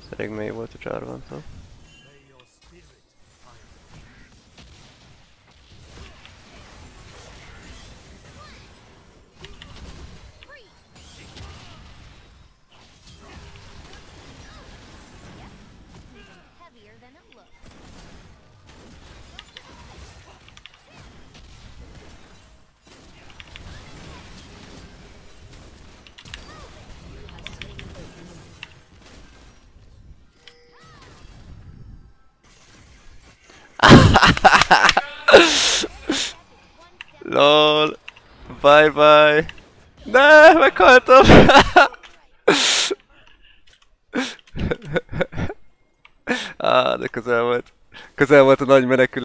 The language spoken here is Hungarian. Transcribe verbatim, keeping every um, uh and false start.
Elég mély volt a csárvántól. LOL. Bye bye. Ne, meghaltam. Á, de közel volt. Közel volt a nagy menekülés.